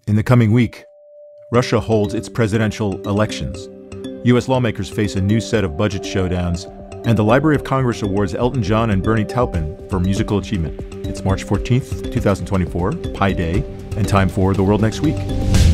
In the coming week, Russia holds its presidential elections. U.S. lawmakers face a new set of budget showdowns, and the Library of Congress awards Elton John and Bernie Taupin for musical achievement. It's March 14th, 2024, Pi Day, and time for The World Next Week.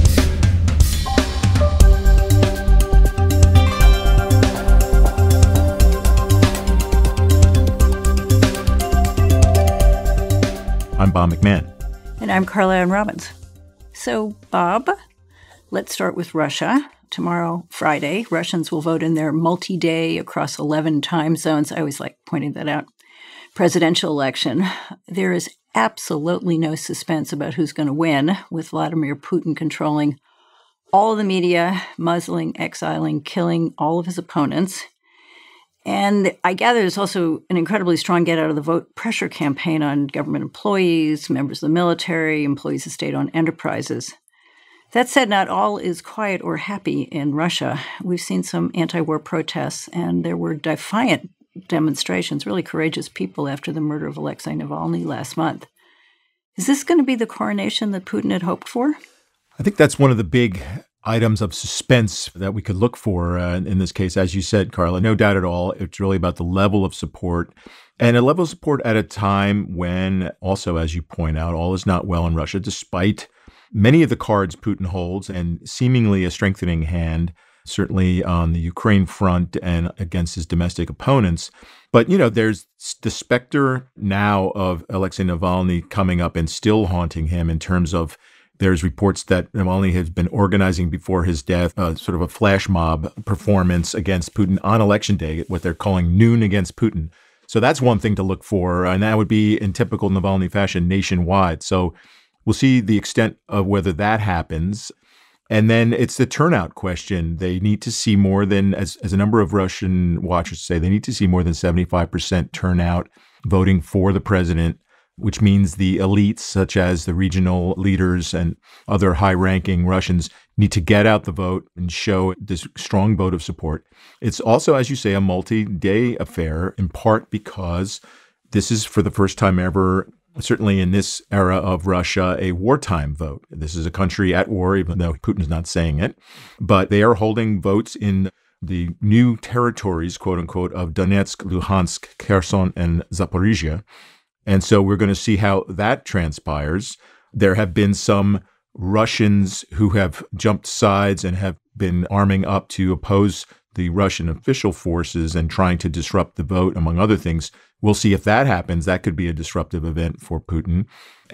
I'm Bob McMahon. And I'm Carla and Robbins. So, Bob, let's start with Russia. Tomorrow, Friday, Russians will vote in their multi-day across 11 time zones. I always like pointing that out. Presidential election. There is absolutely no suspense about who's going to win, with Vladimir Putin controlling all of the media, muzzling, exiling, killing all of his opponents. And I gather there's also an incredibly strong get-out-of-the-vote pressure campaign on government employees, members of the military, employees of state-owned enterprises. That said, not all is quiet or happy in Russia. We've seen some anti-war protests, and there were defiant demonstrations, really courageous people after the murder of Alexei Navalny last month. Is this going to be the coronation that Putin had hoped for? I think that's one of the big items of suspense that we could look for in this case. As you said, Carla, no doubt at all, it's really about the level of support, and a level of support at a time when also, as you point out, all is not well in Russia, despite many of the cards Putin holds and seemingly a strengthening hand, certainly on the Ukraine front and against his domestic opponents. But, there's the specter now of Alexei Navalny coming up and still haunting him in terms of there's reports that Navalny has been organizing before his death sort of a flash mob performance against Putin on Election Day, what they're calling noon against Putin. So that's one thing to look for, and that would be in typical Navalny fashion nationwide. So we'll see the extent of whether that happens. And then it's the turnout question. They need to see more than, as a number of Russian watchers say, they need to see more than 75% turnout voting for the president, which means the elites, such as the regional leaders and other high-ranking Russians, need to get out the vote and show this strong vote of support. It's also, as you say, a multi-day affair, in part because this is, for the first time ever, certainly in this era of Russia, a wartime vote. This is a country at war, even though Putin's not saying it. But they are holding votes in the new territories, quote unquote, of Donetsk, Luhansk, Kherson, and Zaporizhia. And so we're going to see how that transpires. There have been some Russians who have jumped sides and have been arming up to oppose the Russian official forces and trying to disrupt the vote, among other things. We'll see if that happens. That could be a disruptive event for Putin.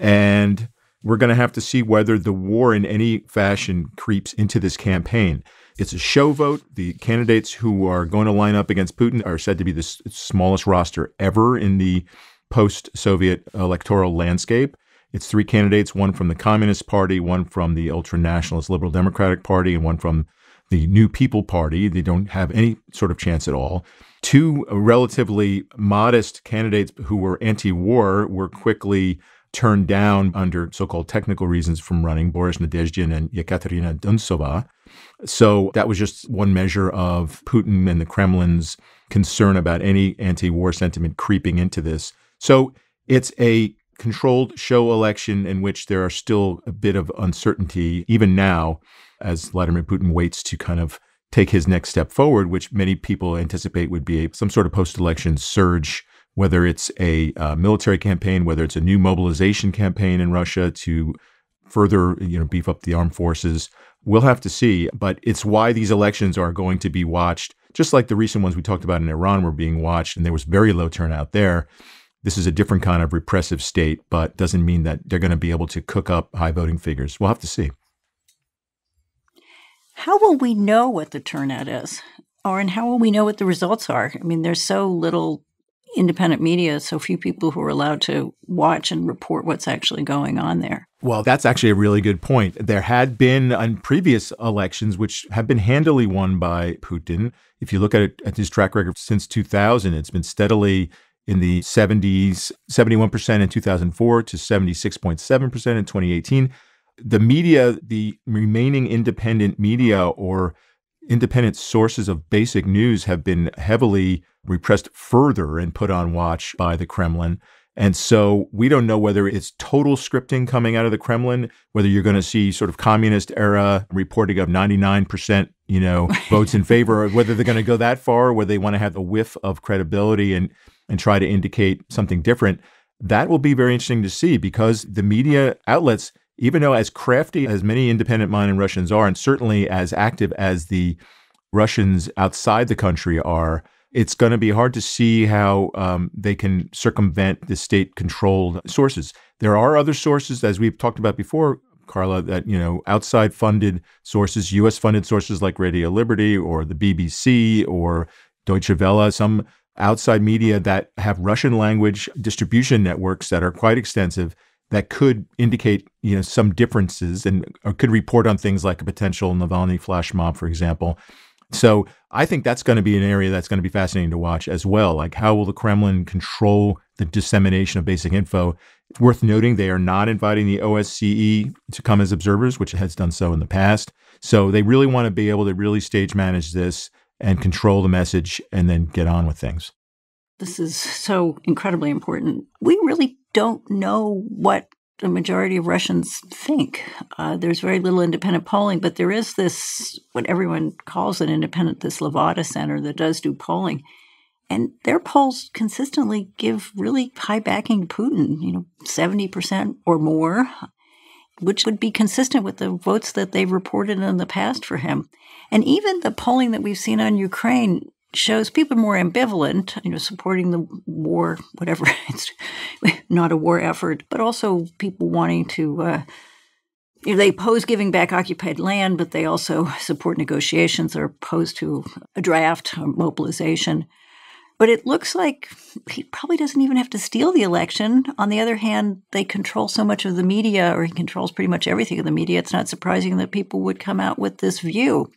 And we're going to have to see whether the war in any fashion creeps into this campaign. It's a show vote. The candidates who are going to line up against Putin are said to be the smallest roster ever in the post-Soviet electoral landscape. It's three candidates, one from the Communist Party, one from the ultra-nationalist Liberal Democratic Party, and one from the New People Party. They don't have any sort of chance at all. Two relatively modest candidates who were anti-war were quickly turned down under so-called technical reasons from running, Boris Nadezhdin and Yekaterina Duntsova. So that was just one measure of Putin and the Kremlin's concern about any anti-war sentiment creeping into this. So it's a controlled show election in which there are still a bit of uncertainty, even now, as Vladimir Putin waits to kind of take his next step forward, which many people anticipate would be some sort of post-election surge, whether it's a military campaign, whether it's a new mobilization campaign in Russia to further beef up the armed forces. We'll have to see, but it's why these elections are going to be watched, just like the recent ones we talked about in Iran were being watched, and there was very low turnout there. This is a different kind of repressive state, but doesn't mean that they're going to be able to cook up high voting figures. We'll have to see. How will we know what the turnout is? And how will we know what the results are? I mean, there's so little independent media, so few people who are allowed to watch and report what's actually going on there. Well, that's actually a really good point. There had been on previous elections, which have been handily won by Putin. If you look at his track record since 2000, it's been steadily in the 70s, 71% in 2004 to 76.7% in 2018. The media, the remaining independent media or independent sources of basic news have been heavily repressed further and put on watch by the Kremlin. And so we don't know whether it's total scripting coming out of the Kremlin, whether you're going to see sort of communist era reporting of 99%, votes in favor, or whether they're going to go that far, or whether they want to have a whiff of credibility and try to indicate something different. That will be very interesting to see, because the media outlets, even though as crafty as many independent-minded Russians are, and certainly as active as the Russians outside the country are, it's going to be hard to see how they can circumvent the state-controlled sources. There are other sources, as we've talked about before, Carla, that, outside-funded sources, U.S.-funded sources like Radio Liberty or the BBC or Deutsche Welle, some outside media that have Russian language distribution networks that are quite extensive, that could indicate, some differences or could report on things like a potential Navalny flash mob, for example. So I think that's going to be an area that's going to be fascinating to watch as well. Like, how will the Kremlin control the dissemination of basic info? It's worth noting they are not inviting the OSCE to come as observers, which it has done so in the past. So they really want to be able to really stage manage this and control the message and then get on with things. This is so incredibly important. We really don't know what the majority of Russians think. There's very little independent polling, but there is this, what everyone calls an independent, this Levada Center that does do polling. And their polls consistently give really high backing to Putin, 70% or more, which would be consistent with the votes that they've reported in the past for him. And even the polling that we've seen on Ukraine shows people more ambivalent, supporting the war, whatever. It's not a war effort, but also people wanting to, they oppose giving back occupied land, but they also support negotiations. They're opposed to a draft or mobilization. But it looks like he probably doesn't even have to steal the election. On the other hand, they control so much of the media, or he controls pretty much everything in the media. It's not surprising that people would come out with this view.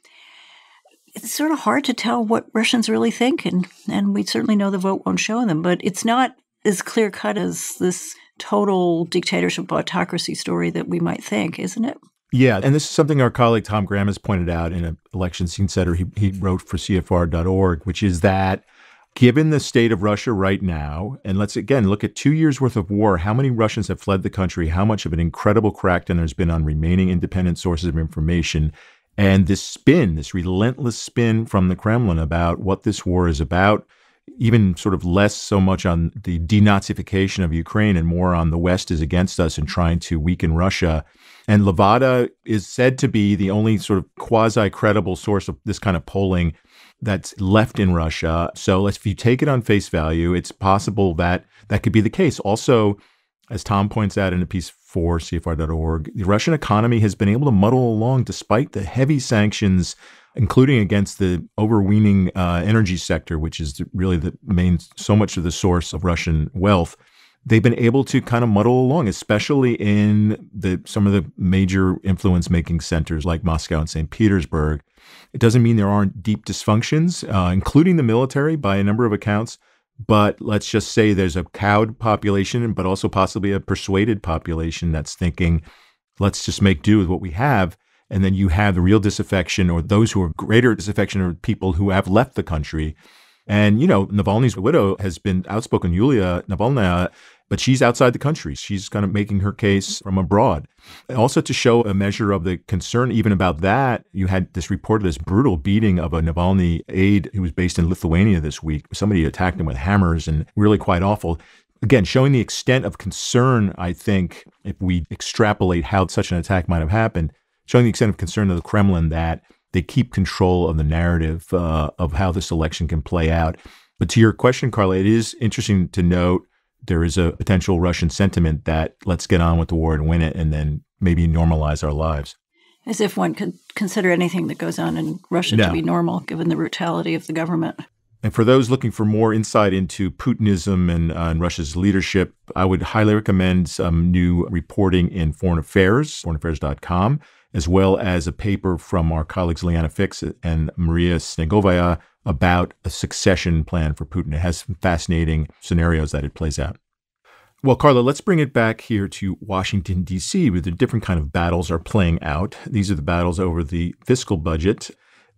It's sort of hard to tell what Russians really think, and we certainly know the vote won't show them, but it's not as clear-cut as this total dictatorship autocracy story that we might think, isn't it? Yeah, and this is something our colleague Tom Graham has pointed out in an election scene setter he wrote for CFR.org, which is that given the state of Russia right now, and let's again look at 2 years worth of war, how many Russians have fled the country, how much of an incredible crackdown there's been on remaining independent sources of information, and this relentless spin from the Kremlin about what this war is about, even sort of less so much on the denazification of Ukraine and more on the West is against us and trying to weaken Russia. And Levada is said to be the only sort of quasi-credible source of this kind of polling that's left in Russia. So if you take it on face value, it's possible that that could be the case. Also, as Tom points out in a piece for CFR.org, the Russian economy has been able to muddle along despite the heavy sanctions, including against the overweening energy sector, which is really the main, so much of the source of Russian wealth. They've been able to kind of muddle along, especially in some of the major influence-making centers like Moscow and St. Petersburg. It doesn't mean there aren't deep dysfunctions, including the military by a number of accounts. But let's just say there's a cowed population, but also possibly a persuaded population that's thinking, let's just make do with what we have. And then you have the real disaffection, or those who are greater disaffection, are people who have left the country. And, Navalny's widow has been outspoken, Yulia Navalnaya, but she's outside the country. She's kind of making her case from abroad. Also, to show a measure of the concern even about that, you had this report of this brutal beating of a Navalny aide who was based in Lithuania this week. Somebody attacked him with hammers, and really quite awful. Again, showing the extent of concern, I think, if we extrapolate how such an attack might have happened, showing the extent of concern of the Kremlin that they keep control of the narrative of how this election can play out. But to your question, Carla, it is interesting to note there is a potential Russian sentiment that let's get on with the war and win it and then maybe normalize our lives. As if one could consider anything that goes on in Russia to be normal, given the brutality of the government. And for those looking for more insight into Putinism and Russia's leadership, I would highly recommend some new reporting in Foreign Affairs, foreignaffairs.com, as well as a paper from our colleagues Liana Fix and Maria Snegovaya about a succession plan for Putin. It has some fascinating scenarios that it plays out. Well, Carla, let's bring it back here to Washington, D.C., where the different kind of battles are playing out. These are the battles over the fiscal budget.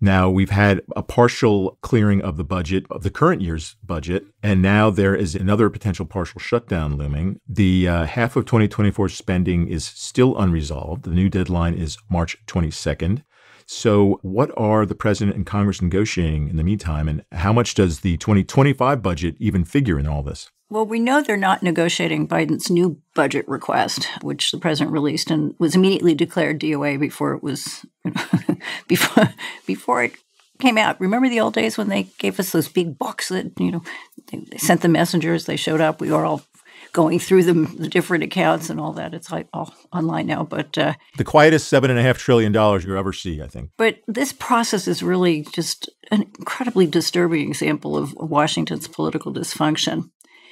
Now, we've had a partial clearing of the budget, of the current year's budget, and now there is another potential partial shutdown looming. The half of 2024 spending is still unresolved. The new deadline is March 22nd. So what are the president and Congress negotiating in the meantime, and how much does the 2025 budget even figure in all this? Well, we know they're not negotiating Biden's new budget request, which the president released and was immediately declared DOA before it was before it came out. Remember the old days when they gave us those big books that they sent the messengers, they showed up, we were all going through the different accounts and all that. It's like all online now, but the quietest $7.5 trillion you'll ever see, I think. But this process is really just an incredibly disturbing example of Washington's political dysfunction.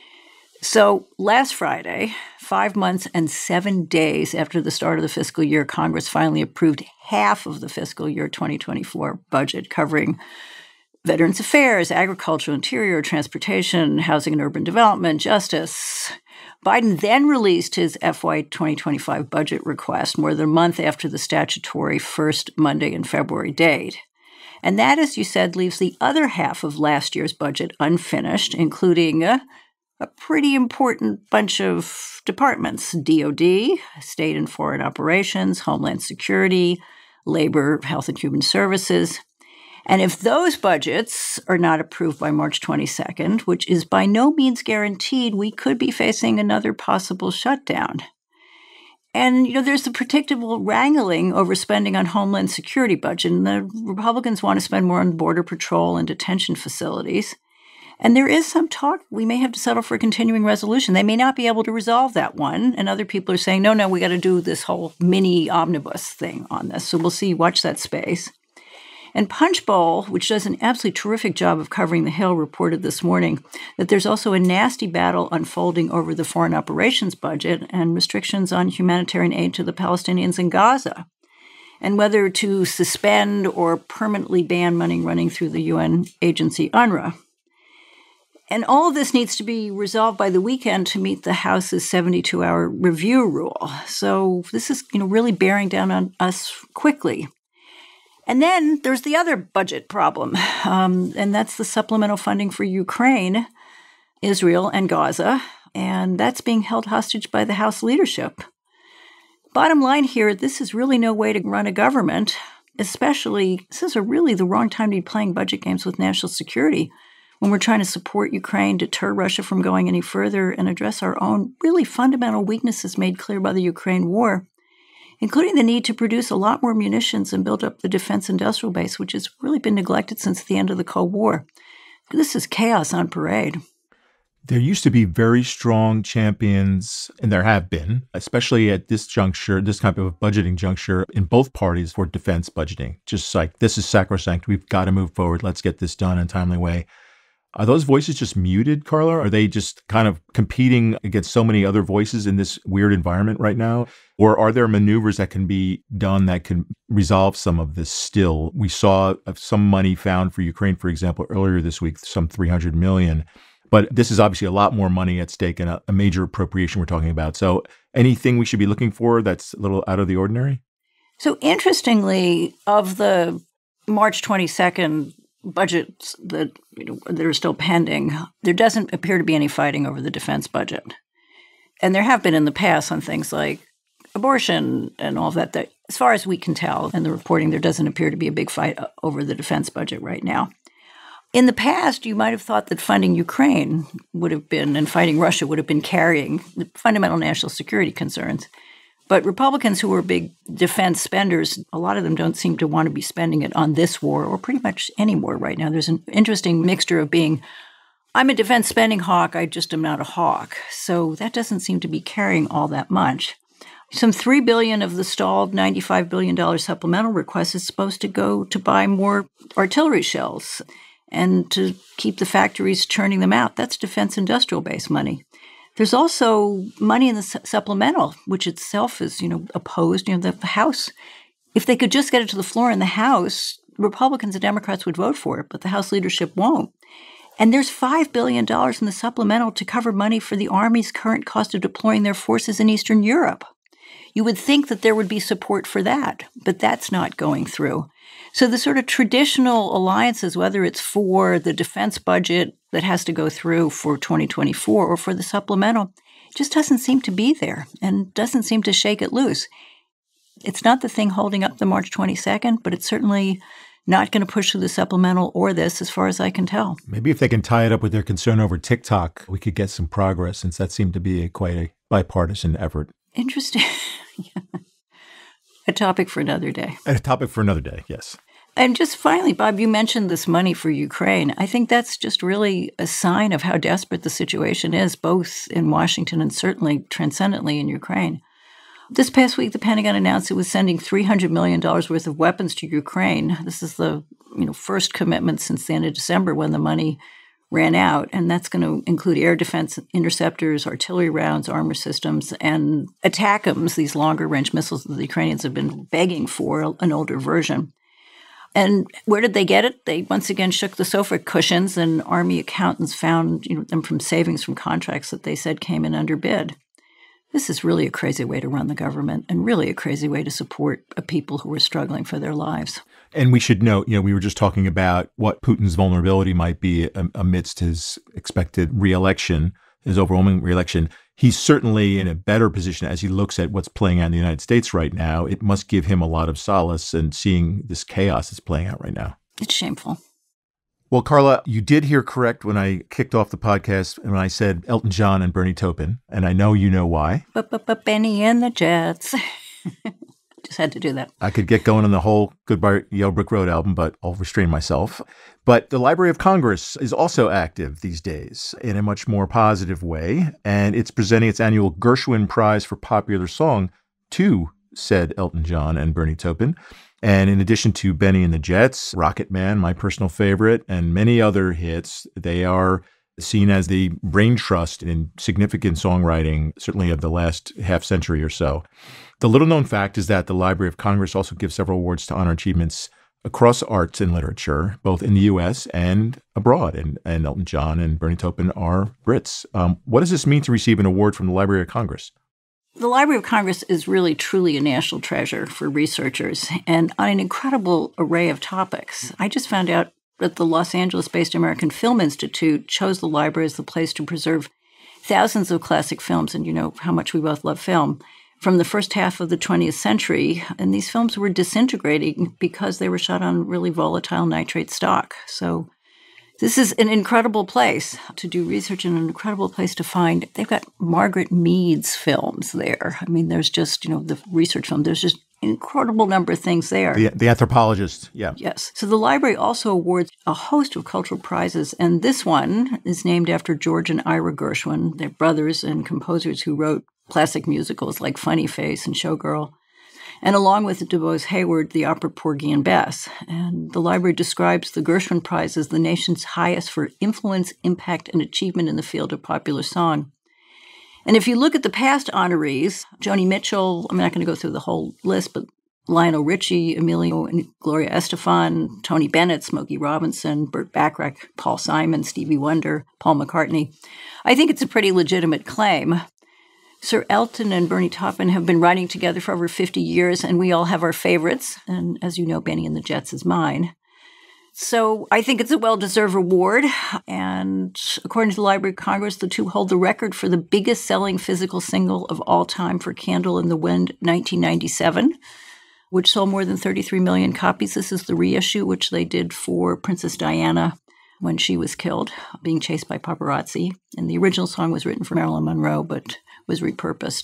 So last Friday, 5 months and 7 days after the start of the fiscal year, Congress finally approved half of the fiscal year 2024 budget, covering Veterans Affairs, Agriculture, Interior, Transportation, Housing and Urban Development, Justice. Biden then released his FY 2025 budget request more than a month after the statutory first Monday in February date. And that, as you said, leaves the other half of last year's budget unfinished, including a pretty important bunch of departments: DOD, State and Foreign Operations, Homeland Security, Labor, Health and Human Services. And if those budgets are not approved by March 22nd, which is by no means guaranteed, we could be facing another possible shutdown. And, there's the predictable wrangling over spending on Homeland Security budget, and the Republicans want to spend more on Border Patrol and detention facilities. And there is some talk we may have to settle for a continuing resolution. They may not be able to resolve that one. And other people are saying, no, we got to do this whole mini omnibus thing on this. So we'll see, watch that space. And Punchbowl, which does an absolutely terrific job of covering the Hill, reported this morning that there's also a nasty battle unfolding over the foreign operations budget and restrictions on humanitarian aid to the Palestinians in Gaza, and whether to suspend or permanently ban money running through the UN agency UNRWA. And all of this needs to be resolved by the weekend to meet the House's 72-hour review rule. So this is, really bearing down on us quickly. And then there's the other budget problem, and that's the supplemental funding for Ukraine, Israel, and Gaza. And that's being held hostage by the House leadership. Bottom line here, this is really no way to run a government, especially this is really the wrong time to be playing budget games with national security, when we're trying to support Ukraine, deter Russia from going any further, and address our own really fundamental weaknesses made clear by the Ukraine war, including the need to produce a lot more munitions and build up the defense industrial base, which has really been neglected since the end of the Cold War. This is chaos on parade. There used to be very strong champions, and there have been, especially at this juncture, this type of budgeting juncture in both parties for defense budgeting. Just like, this is sacrosanct. We've got to move forward. Let's get this done in a timely way. Are those voices just muted, Carla? Are they just kind of competing against so many other voices in this weird environment right now? Or are there maneuvers that can be done that can resolve some of this still? We saw some money found for Ukraine, for example, earlier this week, some $300 million. But this is obviously a lot more money at stake and a major appropriation we're talking about. So anything we should be looking for that's a little out of the ordinary? So interestingly, of the March 22nd budgets that are still pending, there doesn't appear to be any fighting over the defense budget. And there have been in the past on things like abortion and all of that, as far as we can tell in the reporting, there doesn't appear to be a big fight over the defense budget right now. In the past, you might have thought that funding Ukraine would have been, and fighting Russia would have been carrying the fundamental national security concerns. But Republicans who were big defense spenders, a lot of them don't seem to want to be spending it on this war or pretty much any war right now. There's an interesting mixture of being, I'm a defense spending hawk, I just am not a hawk. So that doesn't seem to be carrying all that much. Some $3 billion of the stalled $95 billion supplemental request is supposed to go to buy more artillery shells and to keep the factories churning them out. That's defense industrial base money. There's also money in the supplemental, which itself is, opposed. The House, if they could just get it to the floor in the House, Republicans and Democrats would vote for it, but the House leadership won't. And there's $5 billion in the supplemental to cover money for the Army's current cost of deploying their forces in Eastern Europe. You would think that there would be support for that, but that's not going through. So the sort of traditional alliances, whether it's for the defense budget that has to go through for 2024 or for the supplemental, just doesn't seem to be there and doesn't seem to shake it loose. It's not the thing holding up the March 22nd, but it's certainly not going to push through the supplemental or this, as far as I can tell. Maybe if they can tie it up with their concern over TikTok, we could get some progress, since that seemed to be quite a bipartisan effort. Interesting. Yeah. A topic for another day. A topic for another day, yes. And just finally, Bob, you mentioned this money for Ukraine. I think that's just really a sign of how desperate the situation is, both in Washington and certainly transcendently in Ukraine. This past week, the Pentagon announced it was sending $300 million worth of weapons to Ukraine. This is the first commitment since the end of December, when the money ran out. And that's going to include air defense interceptors, artillery rounds, armor systems, and ATACMS, these longer-range missiles that the Ukrainians have been begging for, an older version. And where did they get it? They once again shook the sofa cushions, and Army accountants found them from savings from contracts that they said came in under bid. This is really a crazy way to run the government, and really a crazy way to support a people who are struggling for their lives. And we should note, we were just talking about what Putin's vulnerability might be amidst his expected reelection, his overwhelming reelection. He's certainly in a better position as he looks at what's playing out in the United States right now. It must give him a lot of solace in seeing this chaos that's playing out right now. It's shameful. Well, Carla, you did hear correct when I kicked off the podcast and when I said Elton John and Bernie Taupin, and I know you know why. Benny and the Jets. Just had to do that. I could get going on the whole Goodbye Yellow Brick Road album, but I'll restrain myself. But the Library of Congress is also active these days in a much more positive way, and it's presenting its annual Gershwin Prize for Popular Song to said Elton John and Bernie Taupin. And in addition to Benny and the Jets, Rocket Man, my personal favorite, and many other hits, they are seen as the brain trust in significant songwriting, certainly of the last half century or so. The little-known fact is that the Library of Congress also gives several awards to honor achievements across arts and literature, both in the U.S. and abroad. And Elton John and Bernie Taupin are Brits. What does this mean to receive an award from the Library of Congress? The Library of Congress is really truly a national treasure for researchers, and on an incredible array of topics. I just found out that the Los Angeles-based American Film Institute chose the library as the place to preserve thousands of classic films, and you know how much we both love film, from the first half of the 20th century. And these films were disintegrating because they were shot on really volatile nitrate stock. So this is an incredible place to do research and an incredible place to find. They've got Margaret Mead's films there. I mean, there's just, the research film. There's just an incredible number of things there. The anthropologist, yeah. Yes. So the library also awards a host of cultural prizes, and this one is named after George and Ira Gershwin. They're brothers and composers who wrote classic musicals like Funny Face and Showgirl, and along with DuBois Hayward, the opera Porgy and Bess. And the library describes the Gershwin Prize as the nation's highest for influence, impact, and achievement in the field of popular song. And if you look at the past honorees, Joni Mitchell, I'm not going to go through the whole list, but Lionel Richie, Emilio and Gloria Estefan, Tony Bennett, Smokey Robinson, Burt Bacharach, Paul Simon, Stevie Wonder, Paul McCartney. I think it's a pretty legitimate claim. Sir Elton and Bernie Taupin have been writing together for over 50 years, and we all have our favorites. And as you know, Benny and the Jets is mine. So I think it's a well-deserved award. And according to the Library of Congress, the two hold the record for the biggest selling physical single of all time for Candle in the Wind, 1997, which sold more than 33 million copies. This is the reissue, which they did for Princess Diana when she was killed, being chased by paparazzi. And the original song was written for Marilyn Monroe, but was repurposed.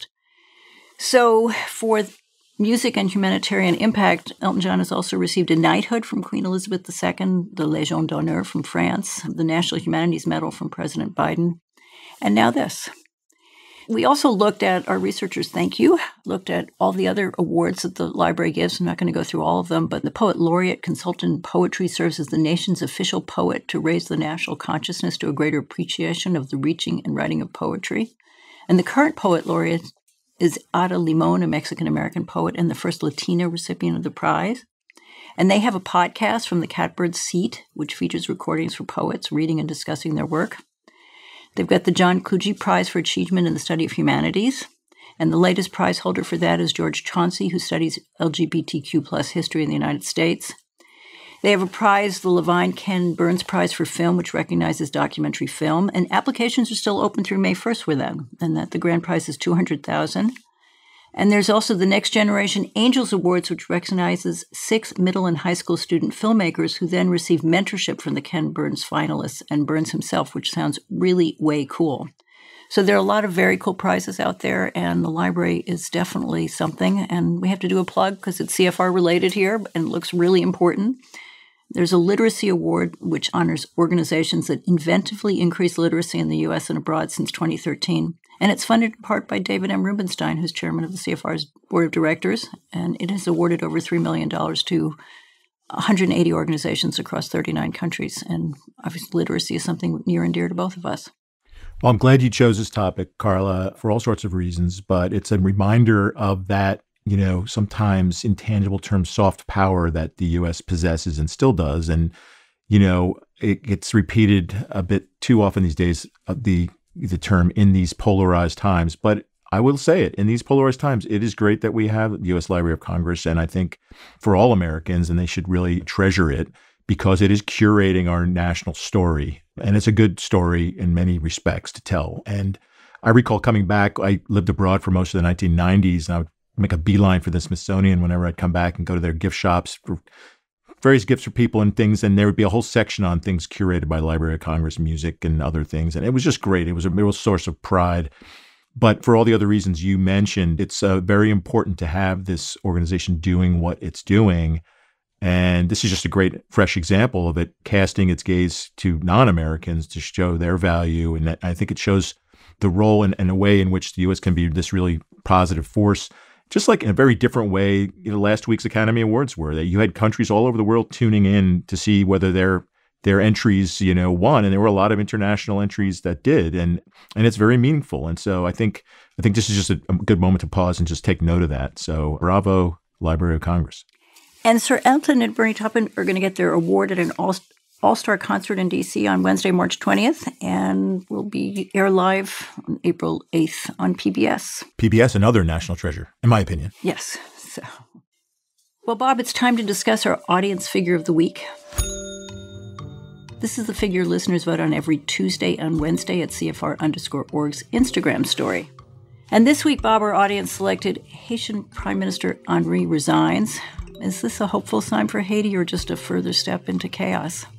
So for music and humanitarian impact, Elton John has also received a knighthood from Queen Elizabeth II, the Légion d'honneur from France, the National Humanities Medal from President Biden, and now this. We also looked at, our researchers, thank you, looked at all the other awards that the library gives. I'm not going to go through all of them, but the Poet Laureate Consultant in Poetry serves as the nation's official poet to raise the national consciousness to a greater appreciation of the reaching and writing of poetry. And the current Poet Laureate is Ada Limon, a Mexican-American poet and the first Latina recipient of the prize. And they have a podcast from the Catbird Seat, which features recordings for poets reading and discussing their work. They've got the John Kluge Prize for Achievement in the Study of Humanities. And the latest prize holder for that is George Chauncey, who studies LGBTQ plus history in the United States. They have a prize, the Levine Ken Burns Prize for Film, which recognizes documentary film. And applications are still open through May 1st for them. And that the grand prize is $200,000. And there's also the Next Generation Angels Awards, which recognizes 6 middle and high school student filmmakers who then receive mentorship from the Ken Burns finalists and Burns himself, which sounds really way cool. So there are a lot of very cool prizes out there, and the library is definitely something. And we have to do a plug because it's CFR related here and looks really important. There's a literacy award which honors organizations that inventively increase literacy in the U.S. and abroad since 2013. And it's funded in part by David M. Rubenstein, who's chairman of the CFR's board of directors. And it has awarded over $3 million to 180 organizations across 39 countries. And obviously literacy is something near and dear to both of us. Well, I'm glad you chose this topic, Carla, for all sorts of reasons, but it's a reminder of that, sometimes intangible term soft power that the U.S. possesses and still does. And, it gets repeated a bit too often these days, the term in these polarized times. But I will say it, in these polarized times, it is great that we have the U.S. Library of Congress. And I think for all Americans, and they should really treasure it because it is curating our national story. And it's a good story in many respects to tell. And I recall coming back, I lived abroad for most of the 1990s, and I would make a beeline for the Smithsonian whenever I'd come back and go to their gift shops for various gifts for people and things. And there would be a whole section on things curated by the Library of Congress, music and other things. And it was just great. It was a real source of pride. But for all the other reasons you mentioned, it's very important to have this organization doing what it's doing. And this is just a great, fresh example of it casting its gaze to non-Americans to show their value. And I think it shows the role and a way in which the U.S. can be this really positive force. Just like in a very different way, last week's Academy Awards were, that you had countries all over the world tuning in to see whether their entries, won. And there were a lot of international entries that did. And it's very meaningful. And so I think this is just a good moment to pause and just take note of that. So bravo, Library of Congress. And Sir Elton and Bernie Taupin are going to get their award at an all-star concert in D.C. on Wednesday, March 20th, and will be air live on April 8th on PBS. PBS, another national treasure, in my opinion. Yes. So, well, Bob, it's time to discuss our audience figure of the week. This is the figure listeners vote on every Tuesday and Wednesday at CFR_org's Instagram story. And this week, Bob, our audience selected Haitian Prime Minister Henry resigns. Is this a hopeful sign for Haiti or just a further step into chaos?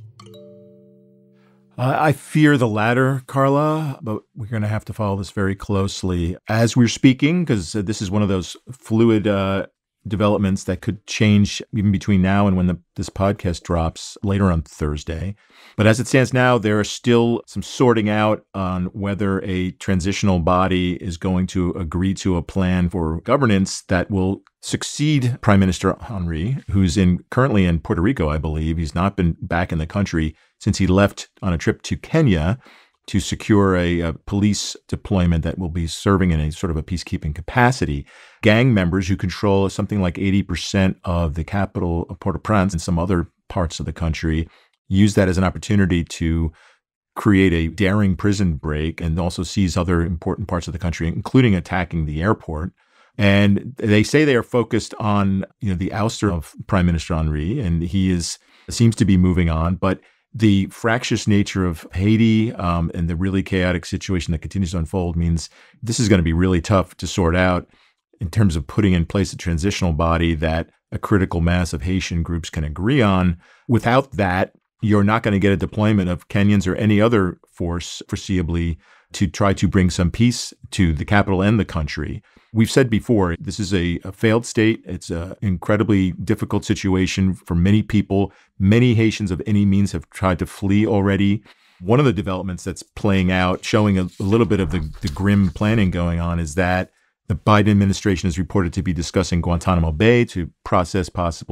I fear the latter, Carla, but we're going to have to follow this very closely as we're speaking, because this is one of those fluid developments that could change even between now and when this podcast drops later on Thursday. But as it stands now, there are still some sorting out on whether a transitional body is going to agree to a plan for governance that will succeed Prime Minister Henry, who's currently in Puerto Rico, I believe. He's not been back in the country since he left on a trip to Kenya to secure a police deployment that will be serving in a sort of a peacekeeping capacity. Gang members who control something like 80% of the capital of Port-au-Prince and some other parts of the country use that as an opportunity to create a daring prison break and also seize other important parts of the country, including attacking the airport. And they say they are focused on, the ouster of Prime Minister Henry, and he seems to be moving on. But the fractious nature of Haiti and the really chaotic situation that continues to unfold means this is going to be really tough to sort out in terms of putting in place a transitional body that a critical mass of Haitian groups can agree on. Without that, you're not going to get a deployment of Kenyans or any other force foreseeably to try to bring some peace to the capital and the country. We've said before, this is a failed state. It's an incredibly difficult situation for many people. Many Haitians of any means have tried to flee already. One of the developments that's playing out, showing a little bit of the grim planning going on, is that the Biden administration is reported to be discussing Guantanamo Bay to process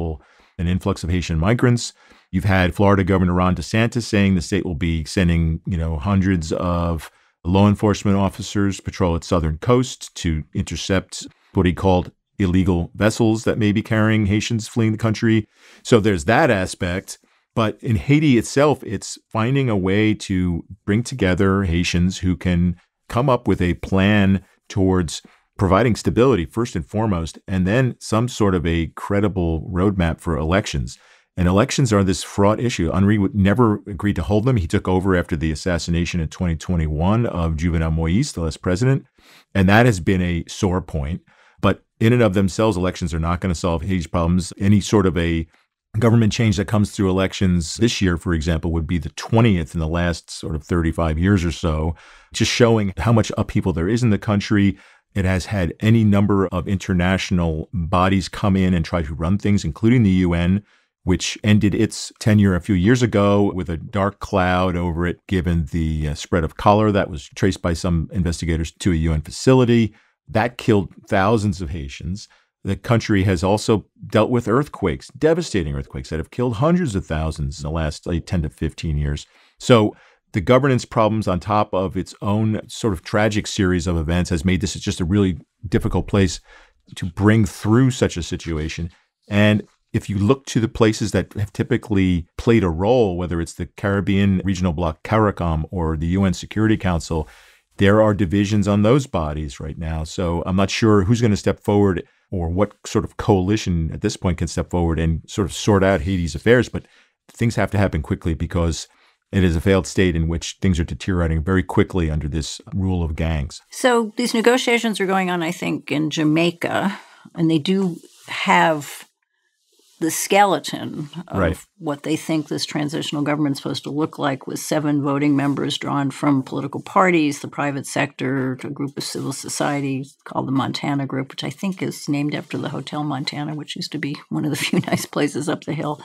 an influx of Haitian migrants. You've had Florida Governor Ron DeSantis saying the state will be sending, hundreds of law enforcement officers patrol its southern coast to intercept what he called illegal vessels that may be carrying Haitians fleeing the country. So there's that aspect. But in Haiti itself, it's finding a way to bring together Haitians who can come up with a plan towards providing stability first and foremost, and then some sort of a credible roadmap for elections. And elections are this fraught issue. Henri would never agreed to hold them. He took over after the assassination in 2021 of Jovenel Moïse, the last president. And that has been a sore point. But in and of themselves, elections are not going to solve Haiti's problems. Any sort of a government change that comes through elections this year, for example, would be the 20th in the last sort of 35 years or so, just showing how much upheaval there is in the country. It has had any number of international bodies come in and try to run things, including the UN, which ended its tenure a few years ago with a dark cloud over it, given the spread of cholera that was traced by some investigators to a UN facility. That killed thousands of Haitians. The country has also dealt with earthquakes, devastating earthquakes that have killed hundreds of thousands in the last 10 to 15 years. So the governance problems on top of its own sort of tragic series of events has made this just a really difficult place to bring through such a situation. And if you look to the places that have typically played a role, whether it's the Caribbean regional bloc CARICOM or the UN Security Council, there are divisions on those bodies right now. So I'm not sure who's going to step forward or what sort of coalition at this point can step forward and sort of sort out Haiti's affairs. But things have to happen quickly because it is a failed state in which things are deteriorating very quickly under this rule of gangs. So these negotiations are going on, I think, in Jamaica, and they do have the skeleton of what they think this transitional government is supposed to look like, with 7 voting members drawn from political parties, the private sector, a group of civil society called the Montana Group, which I think is named after the Hotel Montana, which used to be one of the few nice places up the hill.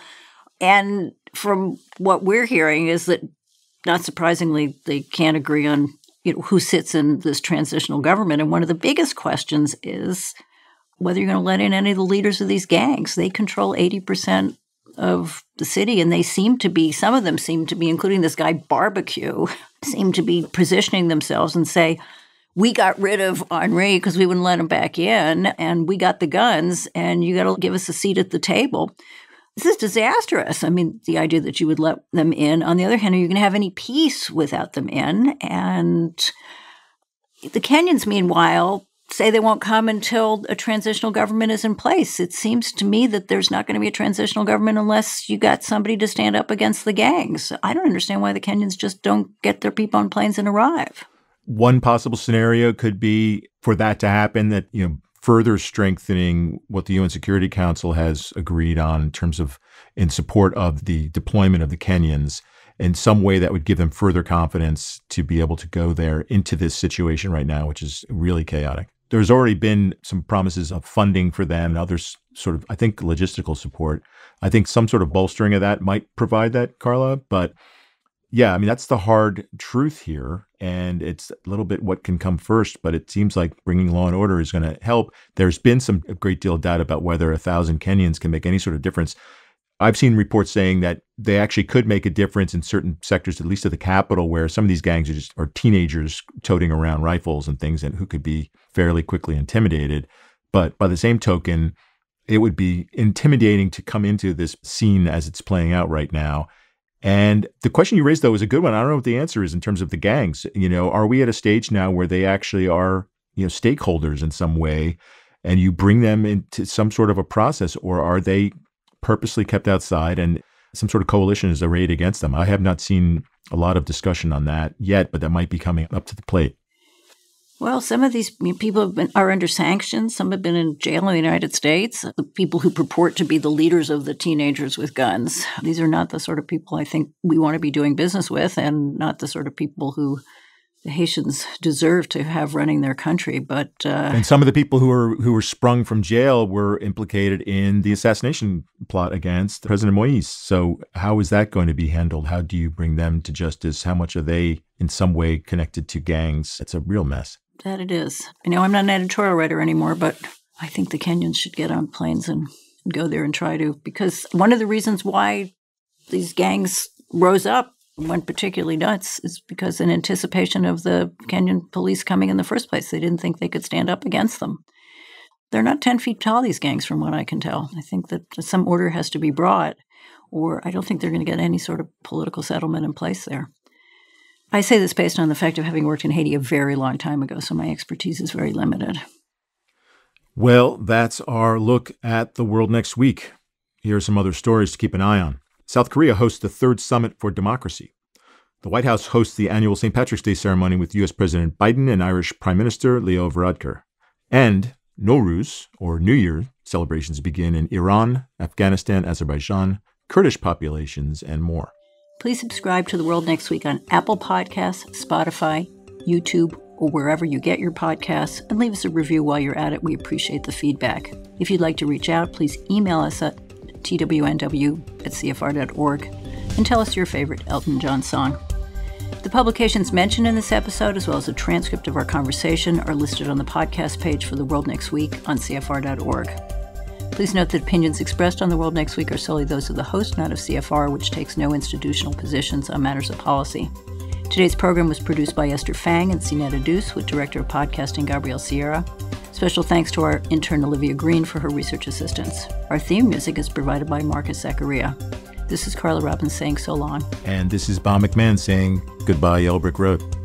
And from what we're hearing is that, not surprisingly, they can't agree on who sits in this transitional government. And one of the biggest questions is whether you're going to let in any of the leaders of these gangs. They control 80% of the city, and they seem to be, some of them seem to be, including this guy Barbecue, seem to be positioning themselves and say, we got rid of Henri because we wouldn't let him back in, and we got the guns, and you got to give us a seat at the table. This is disastrous. I mean, the idea that you would let them in. On the other hand, are you going to have any peace without them in? And the Kenyans, meanwhile, say they won't come until a transitional government is in place. It seems to me that there's not going to be a transitional government unless you got somebody to stand up against the gangs. I don't understand why the Kenyans just don't get their people on planes and arrive. One possible scenario could be for that to happen, that, further strengthening what the UN Security Council has agreed on in terms of in support of the deployment of the Kenyans in some way that would give them further confidence to be able to go there into this situation right now, which is really chaotic. There's already been some promises of funding for them and others sort of, I think, logistical support. I think some sort of bolstering of that might provide that, Carla. But yeah, I mean, that's the hard truth here. And it's a little bit what can come first, but it seems like bringing law and order is going to help. There's been a great deal of doubt about whether 1,000 Kenyans can make any sort of difference. I've seen reports saying that they actually could make a difference in certain sectors, at least of the capital, where some of these gangs are teenagers toting around rifles and things, and who could be fairly quickly intimidated. But by the same token, it would be intimidating to come into this scene as it's playing out right now. And the question you raised, though, is a good one. I don't know what the answer is in terms of the gangs. Are we at a stage now where they actually are, stakeholders in some way, and you bring them into some sort of a process, or are they purposely kept outside and some sort of coalition is arrayed against them? I have not seen a lot of discussion on that yet, but that might be coming up to the plate. Well, some of these people are under sanctions. Some have been in jail in the United States. The people who purport to be the leaders of the teenagers with guns. These are not the sort of people I think we want to be doing business with, and not the sort of people who the Haitians deserve to have running their country. But and some of the people who were sprung from jail were implicated in the assassination plot against President Moïse. So how is that going to be handled? How do you bring them to justice? How much are they in some way connected to gangs? It's a real mess. That it is. I'm not an editorial writer anymore, but I think the Kenyans should get on planes and go there and try to, because one of the reasons why these gangs rose up, went particularly nuts, is because in anticipation of the Kenyan police coming in the first place, they didn't think they could stand up against them. They're not 10 feet tall, these gangs, from what I can tell. I think that some order has to be brought, or I don't think they're going to get any sort of political settlement in place there. I say this based on the fact of having worked in Haiti a very long time ago, so my expertise is very limited. Well, that's our look at the world next week. Here are some other stories to keep an eye on. South Korea hosts the third Summit for Democracy. The White House hosts the annual St. Patrick's Day ceremony with U.S. President Biden and Irish Prime Minister Leo Varadkar. And Nowruz, or New Year, celebrations begin in Iran, Afghanistan, Azerbaijan, Kurdish populations, and more. Please subscribe to The World Next Week on Apple Podcasts, Spotify, YouTube, or wherever you get your podcasts, and leave us a review while you're at it. We appreciate the feedback. If you'd like to reach out, please email us at twnw@cfr.org and tell us your favorite Elton John song. The publications mentioned in this episode, as well as a transcript of our conversation, are listed on the podcast page for The World Next Week on cfr.org. Please note that opinions expressed on The World Next Week are solely those of the host, not of CFR, which takes no institutional positions on matters of policy. Today's program was produced by Esther Fang and Sinetta Deuce, with Director of Podcasting Gabrielle Sierra. Special thanks to our intern Olivia Green for her research assistance. Our theme music is provided by Marcus Zachariah. This is Carla Robbins saying so long. And this is Bob McMahon saying goodbye, Yellow Brick Road.